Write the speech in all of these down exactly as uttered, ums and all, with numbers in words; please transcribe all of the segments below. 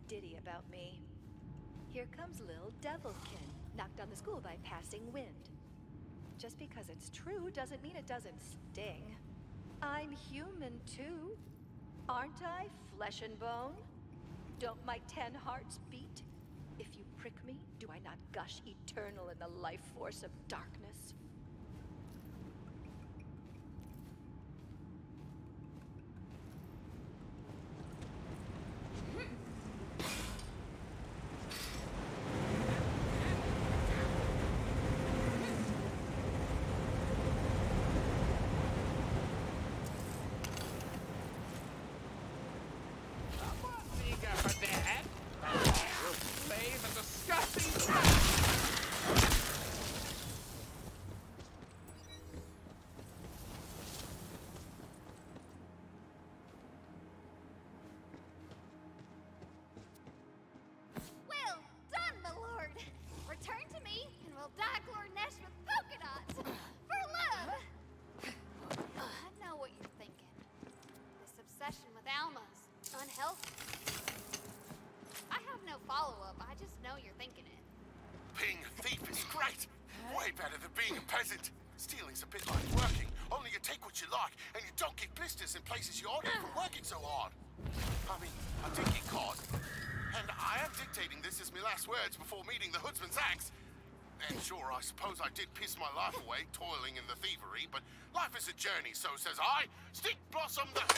ditty about me. Here comes Lil Devilkin, knocked on the school by passing wind. Just because it's true doesn't mean it doesn't sting. I'm human too. Aren't I, flesh and bone? Don't my ten hearts beat? If you prick me, do I not gush eternal in the life force of darkness? Peasant. Stealing's a bit like working, only you take what you like and you don't get blisters in places you ordered from working so hard. I mean, I did get caught. And I am dictating this as my last words before meeting the hoodsman's axe. And sure, I suppose I did piss my life away toiling in the thievery, but life is a journey, so says I. Stick Blossom the...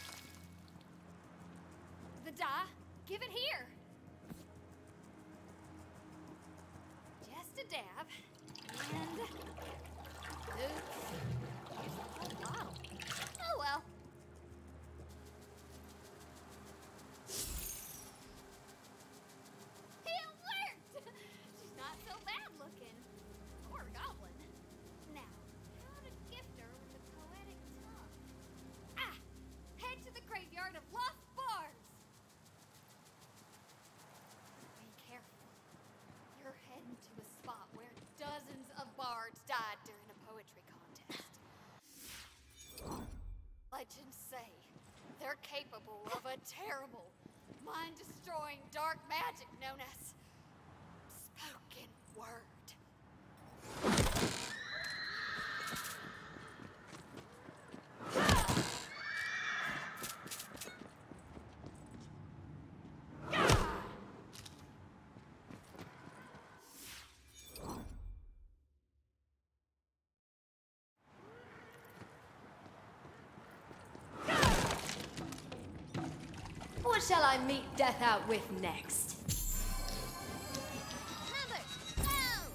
The die? Give it here. Just a dab. And... Oops. Here's the whole bottle. Oh well. It worked! She's not so bad looking. Or a goblin. Now, how to gift her with the poetic tongue? Ah! Head to the graveyard of lost bards! Be careful. You're heading to a spot where dozens of bards died during a poetry contest. Legends say they're capable of a terrible, mind-destroying dark magic known as spoken word. What shall I meet death out with next? Mother! No!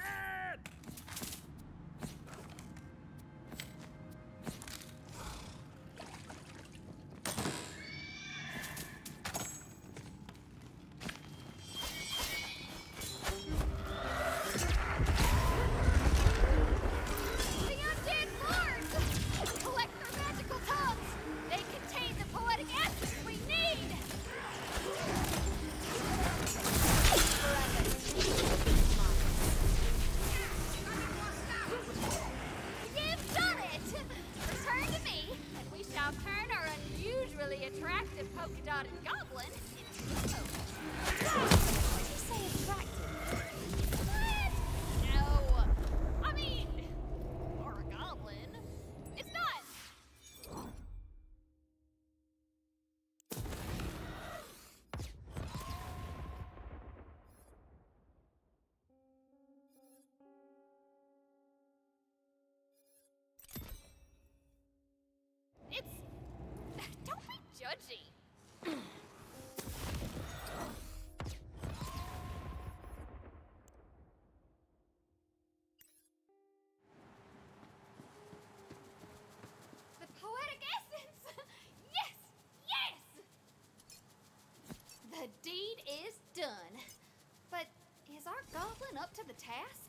The undead bards! Collect their magical tongues! They contain the poetic essence we need! You've done it! Return to me, and we shall turn our unusually attractive polka-dotted goblin into a poet. Did you say attractive? What? No. I mean, or a goblin. It's not. It's... Don't be judgy. The poetic essence! Yes! Yes! The deed is done. But is our goblin up to the task?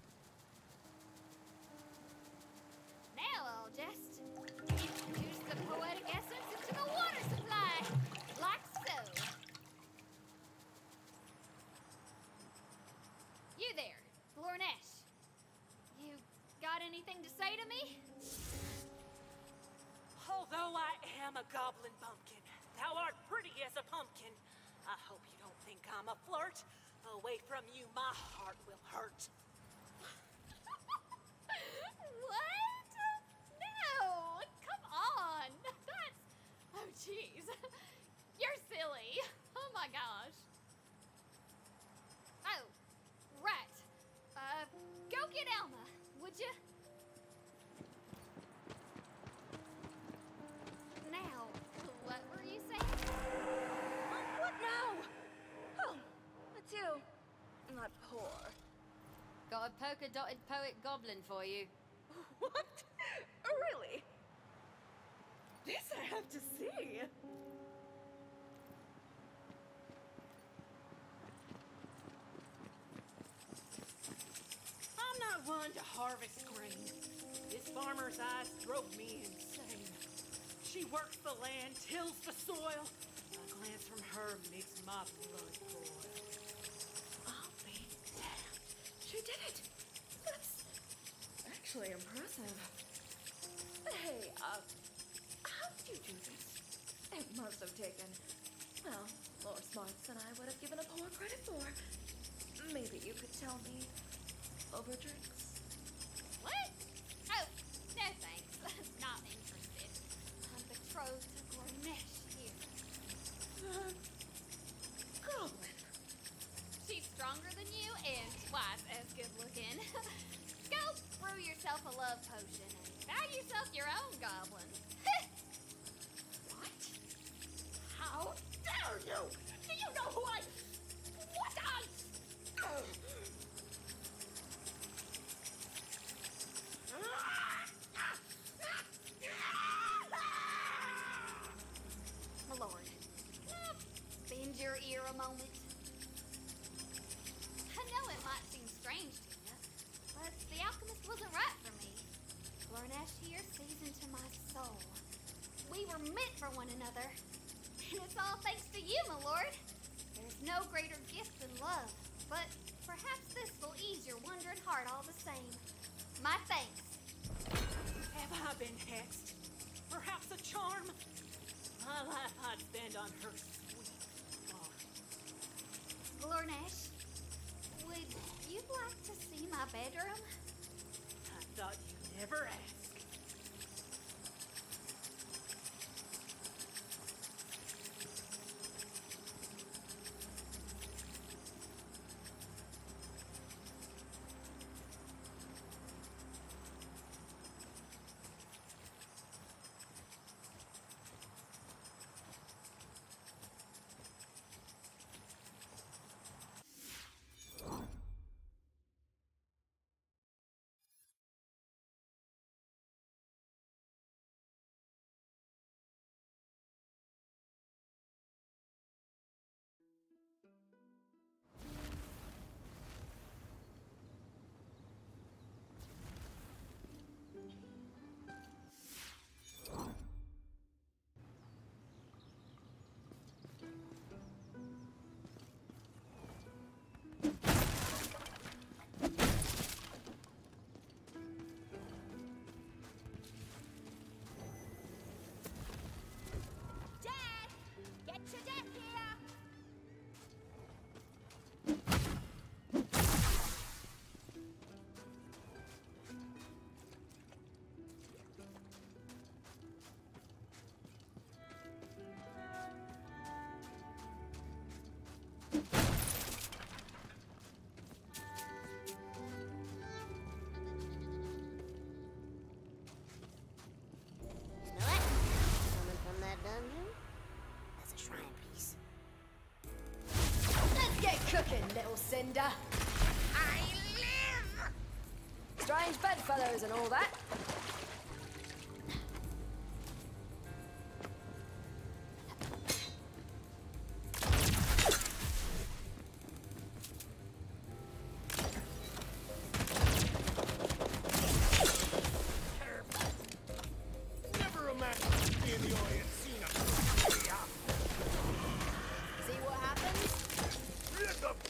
Now I'll just introduce the poetic essence into the water supply, like so. You there, Lornesh. You got anything to say to me? Although I am a goblin bumpkin, thou art pretty as a pumpkin. I hope you don't think I'm a flirt? Away from you, my heart will hurt. What? No! Come on! That's... Oh, jeez. You're silly. Oh, my gosh. Oh, right. Uh, go get Elma, would you? Now, what were you saying? What now? Oh, it's you. Not poor. Got a polka-dotted poet goblin for you. What? Really? This I have to see. I'm not one to harvest grain. This farmer's eyes drove me insane. She works the land, tills the soil. A glance from her makes my blood boil. I'll be damned. She did it. That's actually impressive. Hey, uh, how did you do this? It must have taken, well, more smarts than I would have given a poor credit for. Maybe you could tell me over drinks. What? Oh, no thanks. Not interested. I'm betrothed to Gornesh here. Uh, goblin. She's stronger than you and twice as good looking. Go brew yourself a love potion and buy yourself your own goblin. What? How dare you? Do you know who I... What I... My lord, can I bend your ear a moment? I know it might seem strange to you, but the alchemist wasn't right for me. Lornesh here sees into my soul. We were meant for one another. And it's all thanks to you, my lord. There's no greater gift than love, but perhaps this will ease your wandering heart all the same. My thanks. Have I been hexed? Perhaps a charm? My life I'd spend on her sweet farm. Lornesh, would you like to see my bedroom? I thought you'd never ask. Cooking, little cinder. I live! Strange bedfellows and all that. Never imagined being the audience scene of See what happens? Let the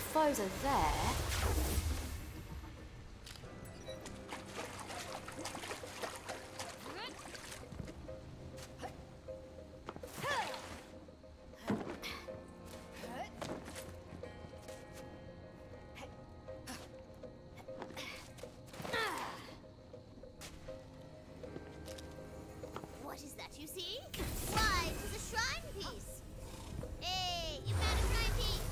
foes are there. What is that you see? Why, it is a shrine piece. Hey, you found a shrine piece.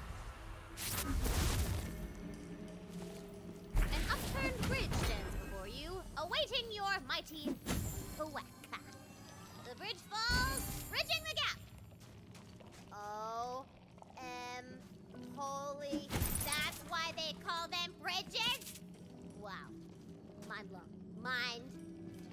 An upturned bridge stands before you, awaiting your mighty thwack. The bridge falls, bridging the gap. Oh, um, holy, that's why they call them bridges? Wow, mind blown, mind blown.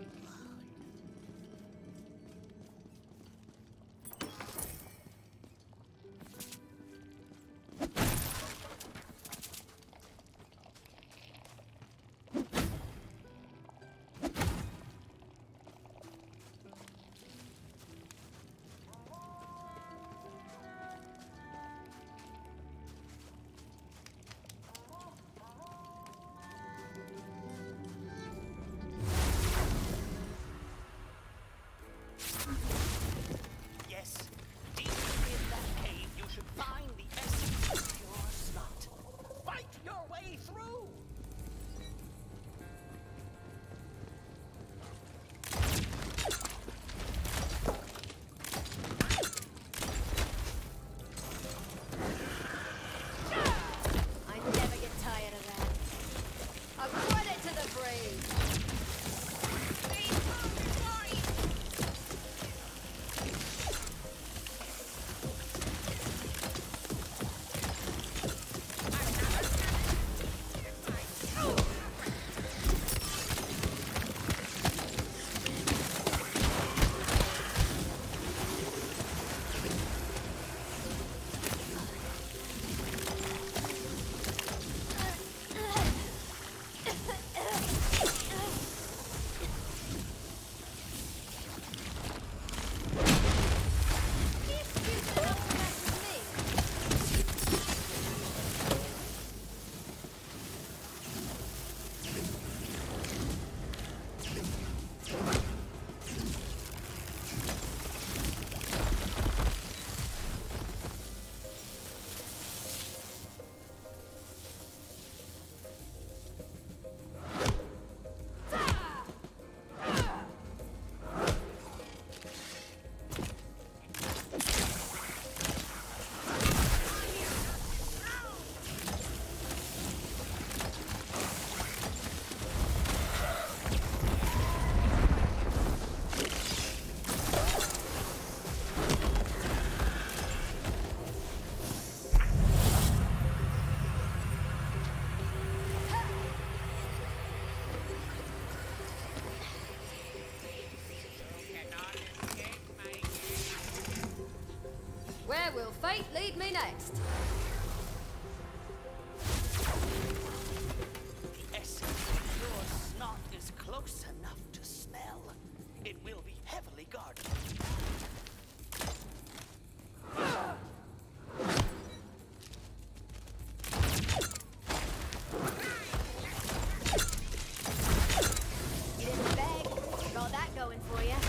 Yes, deep in that cave you should find the essence of pure snot. Fight your way through! I never get tired of that. A credit to the brave. Where will fate lead me next? The essence of pure snot is close enough to smell. It will be heavily guarded. You didn't beg. Got that going for you.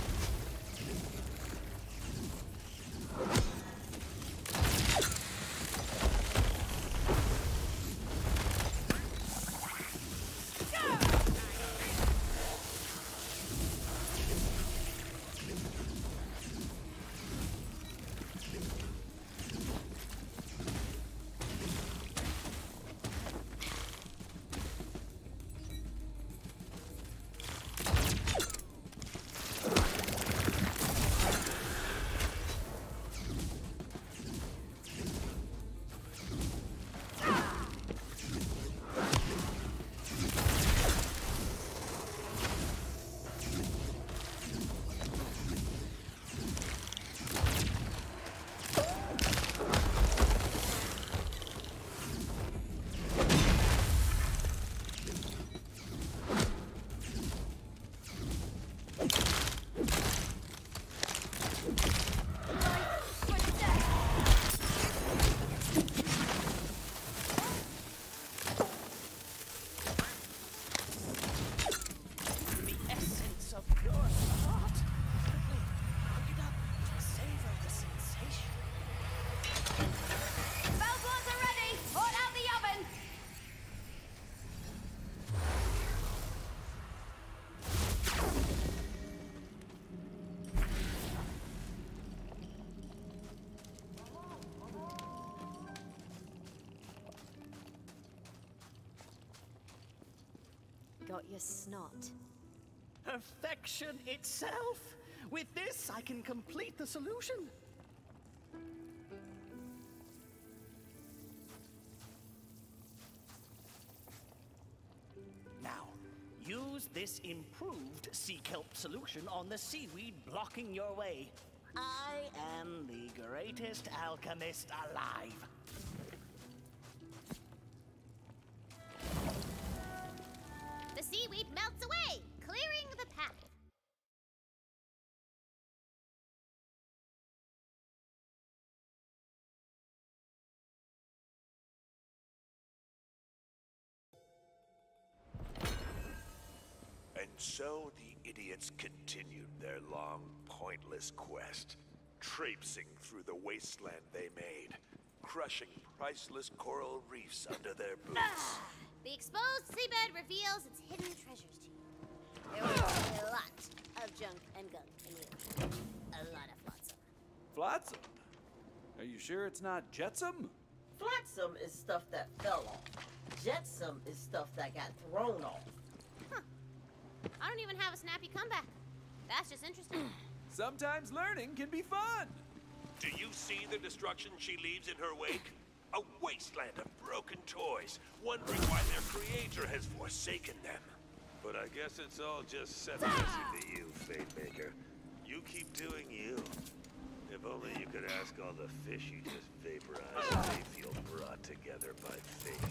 got your snot. Perfection itself! With this, I can complete the solution. Now, use this improved sea kelp solution on the seaweed blocking your way. I am the greatest alchemist alive. The seaweed melts away, clearing the path. And so the idiots continued their long, pointless quest, traipsing through the wasteland they made, crushing priceless coral reefs under their boots. The exposed seabed reveals its hidden treasures to you. There was a lot of junk and gunk in the ocean. A lot of flotsam. Flotsam? Are you sure it's not jetsam? Flotsam is stuff that fell off. Jetsam is stuff that got thrown off. Huh. I don't even have a snappy comeback. That's just interesting. Sometimes learning can be fun. Do you see the destruction she leaves in her wake? A wasteland of broken toys, wondering why their creator has forsaken them. But I guess it's all just second guessing to you, Fate Maker. You keep doing you. If only you could ask all the fish you just vaporized if they feel brought together by fate.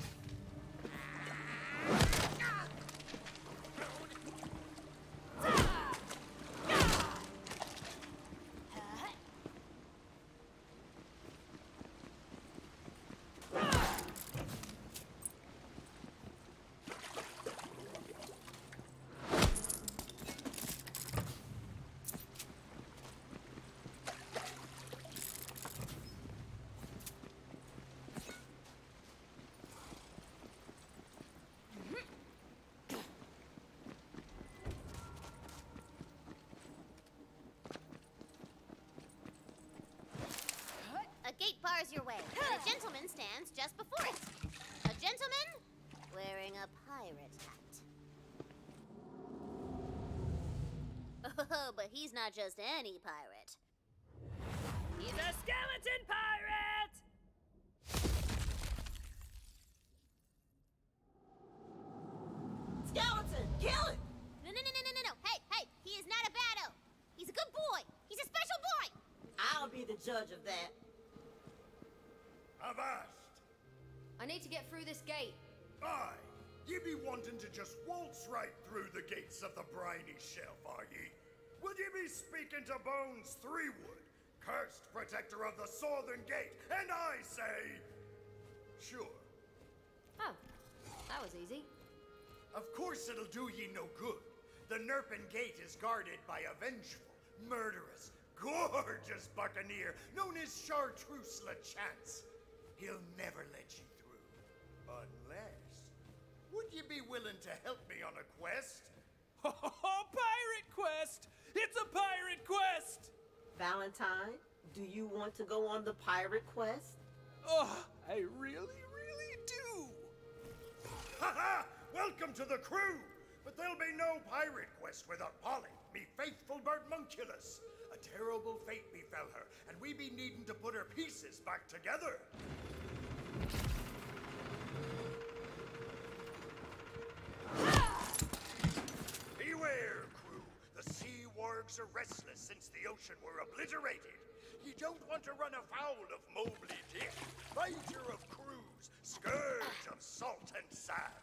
A gate bars your way, and a gentleman stands just before it. A gentleman wearing a pirate hat. Oh, but he's not just any pirate. He's a skeleton pirate! Skeleton, kill him! No, no, no, no, no, no, no. Hey, hey, he is not a baddo. He's a good boy. He's a special boy. I'll be the judge of that. Avast! I need to get through this gate. Aye, ye be wanting to just waltz right through the gates of the briny shelf, are ye? Will ye be speaking to Bones Threewood, cursed protector of the Southern Gate, and I say... Sure. Oh, that was easy. Of course it'll do ye no good. The Nerpen Gate is guarded by a vengeful, murderous, gorgeous buccaneer known as Chartreuse LeChance. He'll never let you through. Unless... Would you be willing to help me on a quest? Oh, pirate quest! It's a pirate quest! Valentine, do you want to go on the pirate quest? Oh, I really, really do! Ha ha! Welcome to the crew! But there'll be no pirate quest without Polly, me faithful Bertmunculus. A terrible fate befell her, and we be needing to put her pieces back together. Beware, crew. The sea wargs are restless since the ocean were obliterated. You don't want to run afoul of Mobley Dick, fighter of crews, scourge of salt and sand.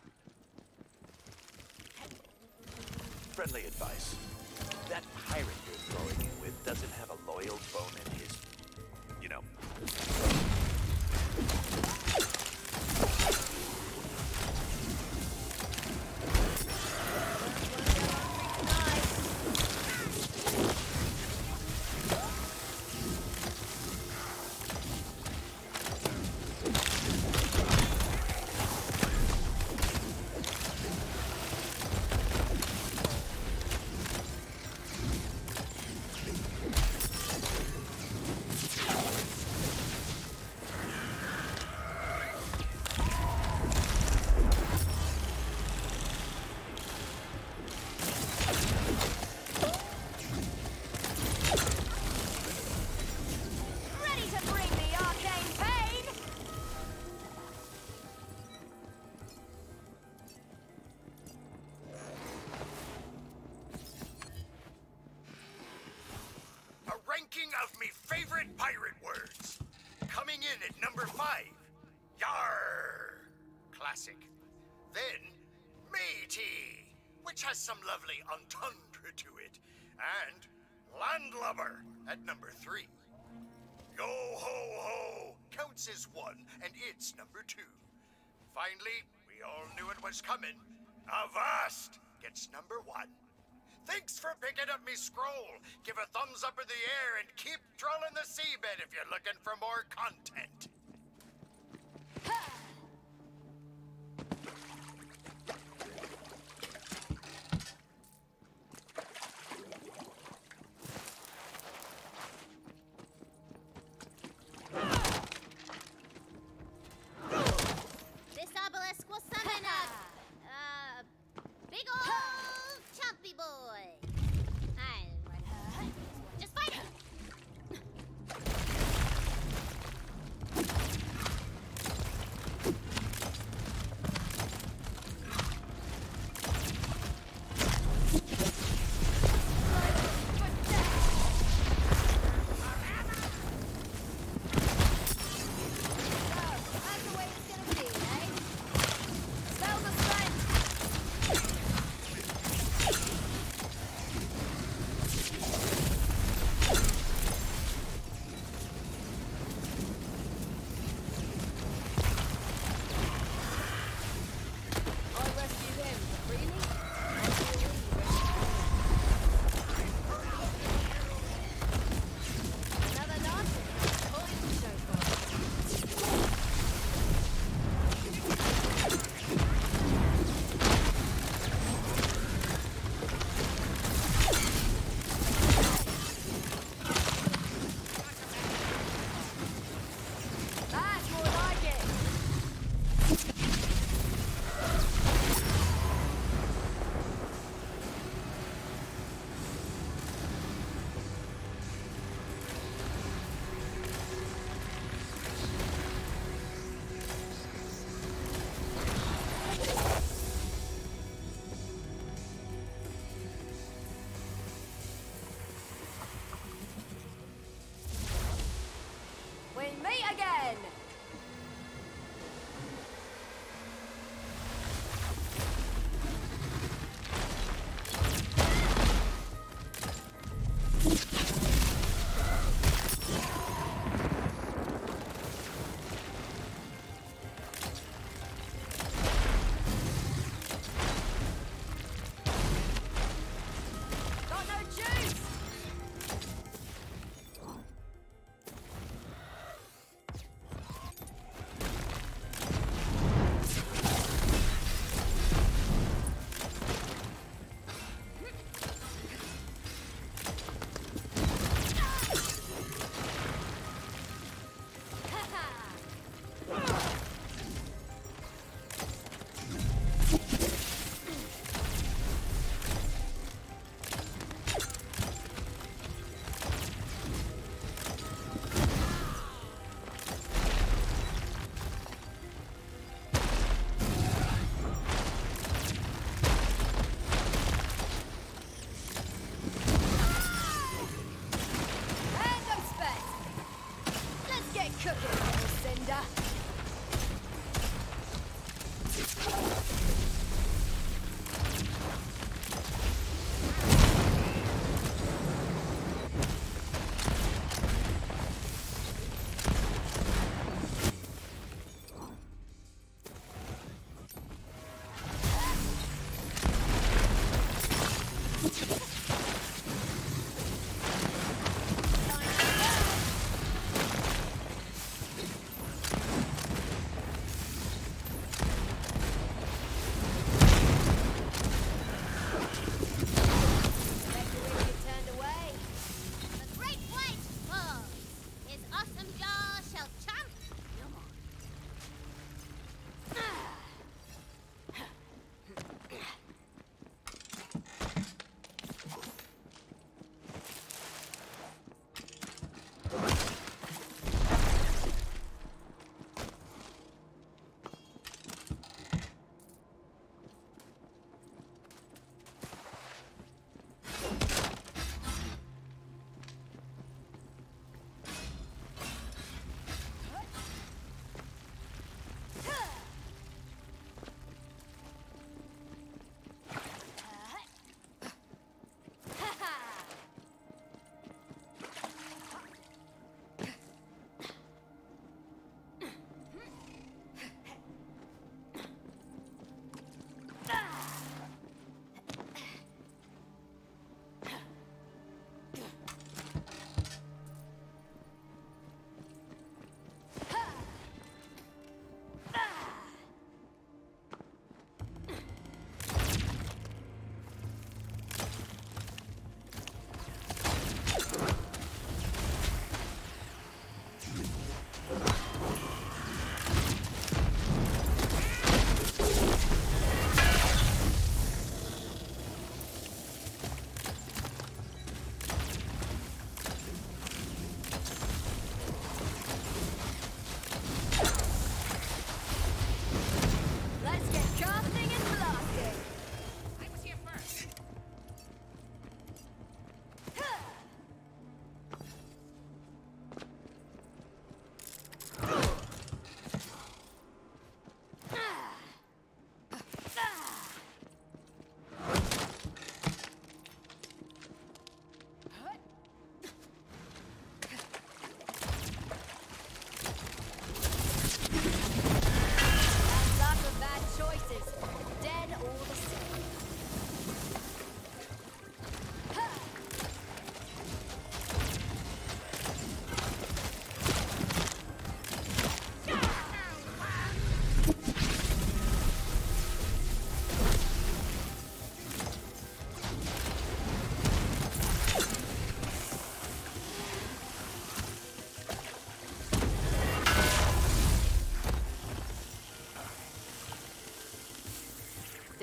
Friendly advice. That pirate you're throwing in with doesn't have a loyal bone in his... you know... favorite pirate words. Coming in at number five, yar, classic. Then, matey, which has some lovely entendre to it. And landlubber at number three. Yo ho ho counts as one, and it's number two. Finally, we all knew it was coming. Avast gets number one. Thanks for picking up me scroll. Give a thumbs up in the air and keep trolling the seabed if you're looking for more content. This obelisk will summon a, uh, big old chompy boy. I didn't write it. Just fight it.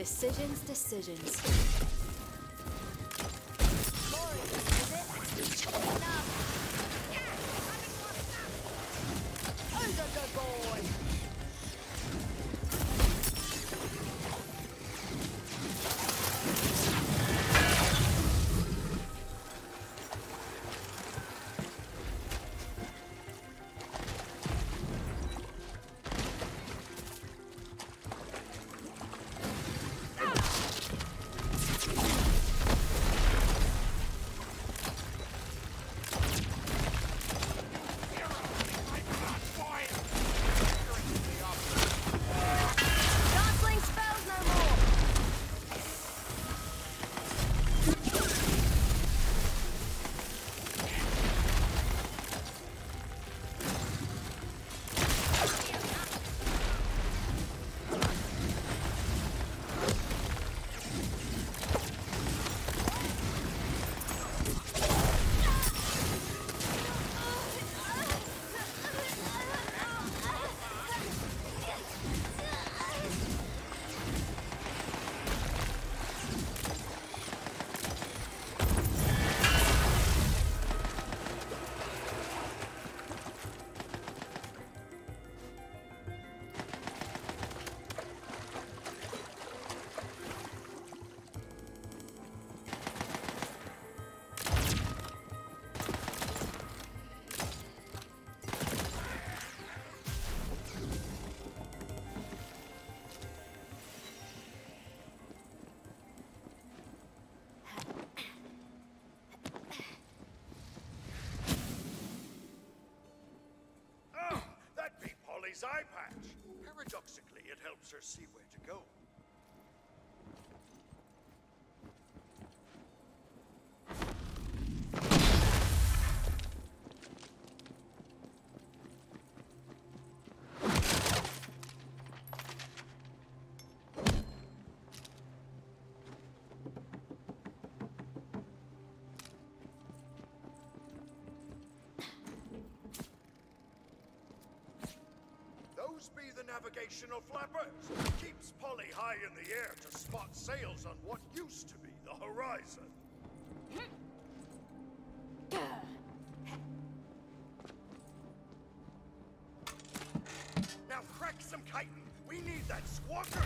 Decisions, decisions. Who's a good boy? Eye patch. Paradoxically, it helps her see where to go. Be the navigational flappers. Keeps Polly high in the air to spot sails on what used to be the horizon. Now crack some chitin. We need that squawker.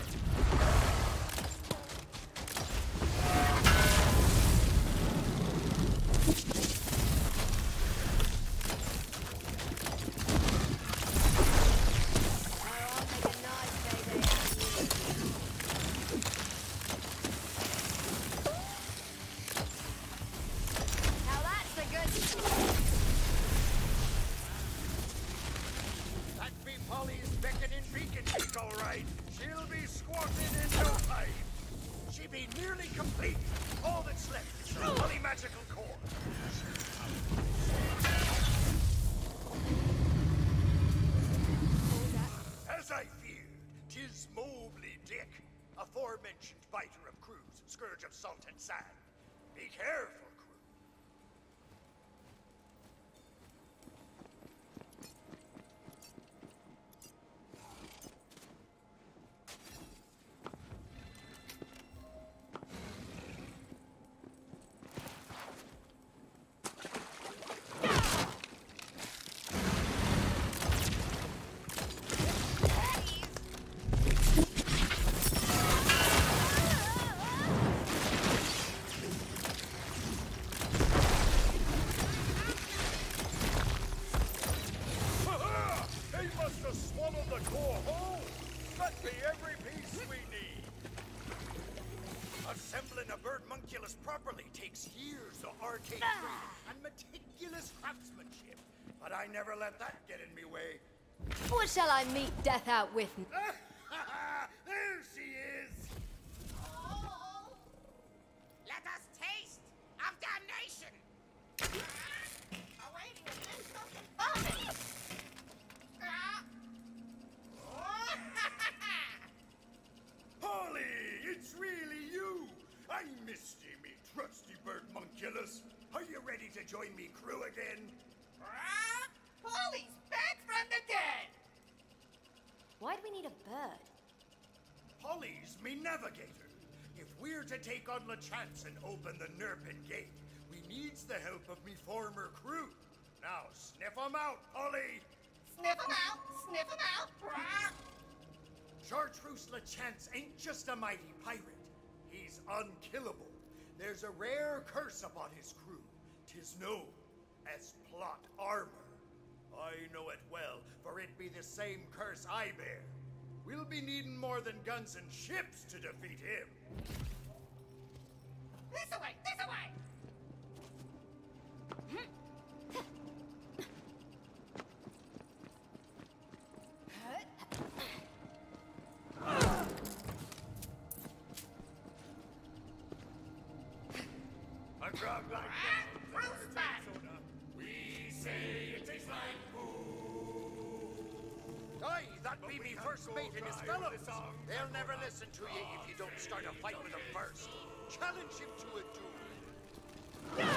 Aforementioned biter of crews, scourge of salt and sand. Be careful, crew. Assembling a birdmunculus properly takes years of arcane training and meticulous craftsmanship. But I never let that get in me way. What shall I meet death out with? There she is! Oh, let us taste of damnation! Awaiting a list of Polly, it's really you! I missed you, me trusty birdmunculus. Are you ready to join me crew again? Ah, Polly's back from the dead! Why do we need a bird? Polly's me navigator. If we're to take on LeChance and open the Nurpin Gate, we needs the help of me former crew. Now sniff 'em out, Polly! Sniff 'em out! Sniff 'em out! Rah! Chartreuse LeChance ain't just a mighty pirate. He's unkillable. There's a rare curse upon his crew. 'Tis known as plot armor. I know it well, for it be the same curse I bear. We'll be needing more than guns and ships to defeat him. This away! This away! A grog like Fruit smash! we say it tastes like Aye, that be me first mate and his fellows. They'll never listen to you if you don't start a fight with them first. Challenge him to a duel.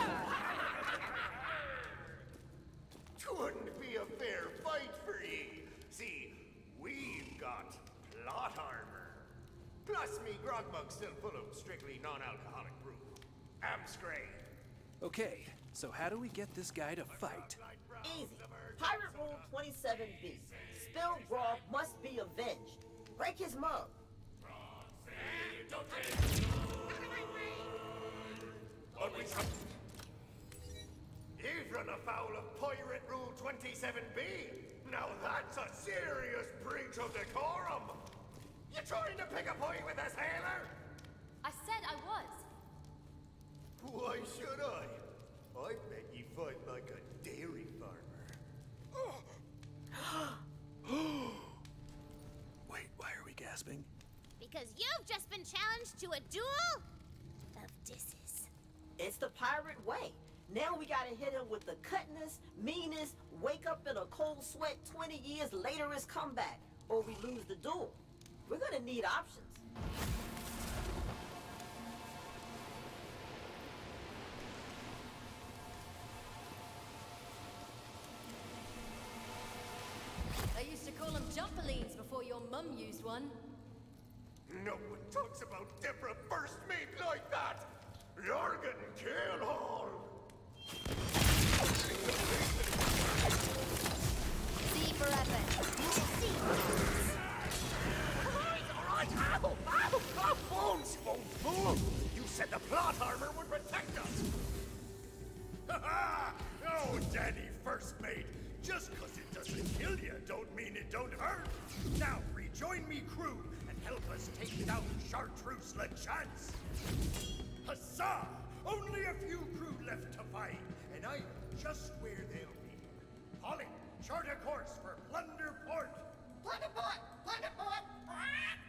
Twouldn't be a fair fight for ye. See, we've got plot armor. Plus me grog mug's still full of strictly non-alcoholic brew. Amscray. Okay, so how do we get this guy to fight? Easy. Pirate Rule twenty-seven B. Spilled grog must be avenged. Break his mug. You've run afoul of Pirate Rule twenty-seven B. Now that's a serious breach of decorum. You trying to pick a point with a sailor? I said I was. Why should I? I bet you fight like a dairy farmer. Wait, why are we gasping? Because you've just been challenged to a duel of disses. It's the pirate way. Now we gotta hit him with the cutness, meanness, wake up in a cold sweat twenty years later his comeback, or we lose the duel. We're gonna need options. I used to call them jumperlines before your mum used one. No one talks about Deborah first mate like that. You're getting killed all. C for effort. C. Alright, alright, ow, ow, ow, bones, you old fool! You said the plot armor would protect us! Ha ha! Oh, Daddy first mate. Just 'cause it doesn't kill you don't mean it don't hurt. Now rejoin me crew and help us take down Chartreuse LeChance. Huzzah! Only a few crew left to fight, and I'm just where they'll be. Polly, chart a course for Plunder Port. Plunder Port! Plunder Port! Rah!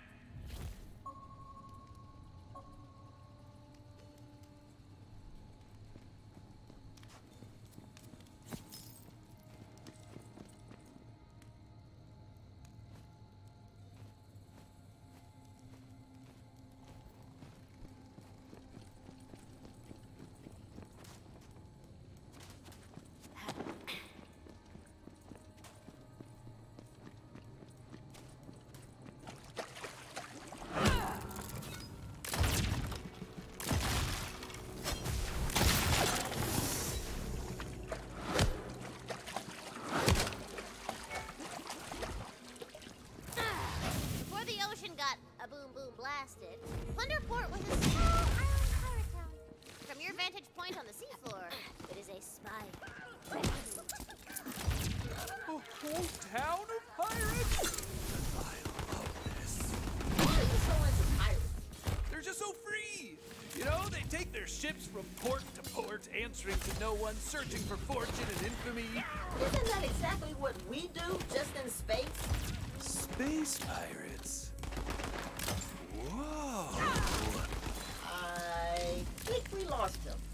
Before the ocean got a boom boom blasted, Plunder Port was a small island pirate town. From your vantage point on the seafloor, it is a spy. A whole town of pirates? I love this. Why are you so into pirates? They're just so free! You know, they take their ships from port to port, answering to no one, searching for fortune and infamy. Isn't that exactly what we do, just in space? Space pirates. Whoa! I think we lost him.